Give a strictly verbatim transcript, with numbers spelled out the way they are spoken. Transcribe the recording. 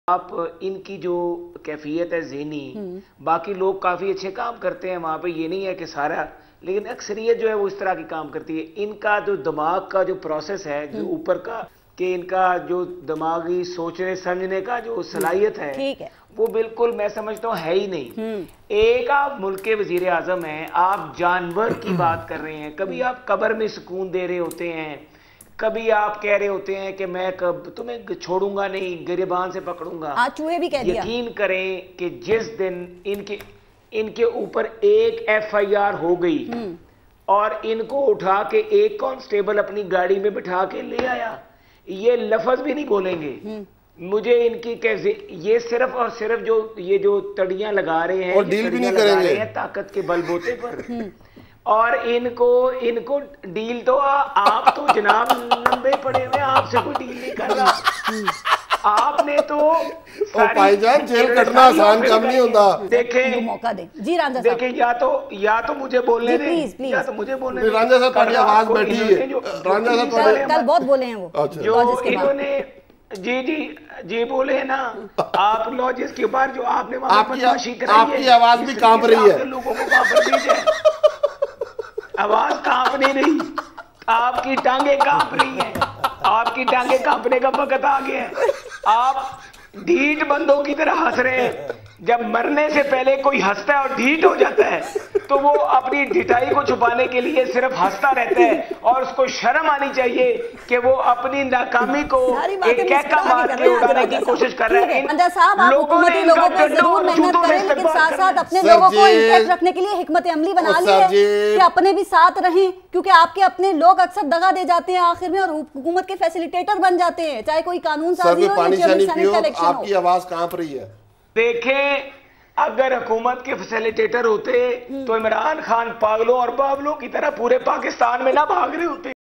आप इनकी जो कैफियत है ज़हनी, बाकी लोग काफ़ी अच्छे काम करते हैं वहाँ पे, ये नहीं है कि सारा, लेकिन अक्सरियत जो है वो इस तरह की काम करती है। इनका जो दिमाग का जो प्रोसेस है, जो ऊपर का, कि इनका जो दिमागी सोचने समझने का जो सलाहियत है, ठीक है, वो बिल्कुल मैं समझता हूँ है ही नहीं। एक आप मुल्क के वजीर आजम हैं, आप जानवर की बात कर रहे हैं, कभी आप कब्र में सुकून दे रहे होते हैं, कभी आप कह रहे होते हैं कि मैं कब तुम्हें छोड़ूंगा नहीं, गिरबान से पकड़ूंगा। चूहे भी कह दिया। यकीन करें कि जिस दिन इनके इनके ऊपर एक एफ आई आर हो गई और इनको उठा के एक कांस्टेबल अपनी गाड़ी में बिठा के ले आया, ये लफ्ज भी नहीं बोलेंगे। मुझे इनकी कैसे, ये सिर्फ और सिर्फ जो ये जो तड़ियां लगा रहे हैं, और डील भी नहीं करेंगे ताकत के बलबूते पर, और इनको इनको डील तो आ, आप तो जनाब लंबे पड़े हुए, आपसे कोई डील नहीं कर रहा। आपने तो भाईजान जेल कटना आसान काम नहीं होता। देखें मौका दे जी रांझा साहब, देखें या तो या तो मुझे बोलने दें, या तो मुझे बोलने दें। रांझा साहब तुम्हारी आवाज बैठी है, रांझा साहब कल, कल बहुत बोले हैं वो। जो इन्होंने जी जी जी बोले है ना, आप लॉजिस के बाद जो आपने आपकी आपकी आवाज भी कांप रही है, लोगों को कांप रही है, आवाज कांप नहीं रही, आपकी टांगे कांप रही है, आपकी टांगे कांपने का वक्त आ गया है। आप ढीठ बंदों की तरह हंस रहे हैं। जब मरने से पहले कोई हंसता है और ढीठ हो जाता है तो वो अपनी ढिठाई को छुपाने के लिए सिर्फ हंसता रहता है, और उसको शर्म आनी चाहिए कि वो अपनी नाकामी को एक कैका मार के उड़ाने की कोशिश कर रहे हैं। लोगों ने लोगों पे जरूर मेहनत करें, लेकिन साथ साथ अपने लोगों को इंटैक्ट रखने के लिए हिकमत अमली बना ली है कि अपने भी साथ रहें, क्योंकि आपके अपने लोग अक्सर दगा दे जाते हैं आखिर में और हुकूमत के फैसिलिटेटर बन जाते हैं, चाहे कोई कानून साजी हो या इलेक्शन हो। आपकी आवाज कांप रही है। देखें, अगर हुकूमत के फैसिलिटेटर होते तो इमरान खान पागलों और बावलों की तरह पूरे पाकिस्तान में ना भाग रहे होते।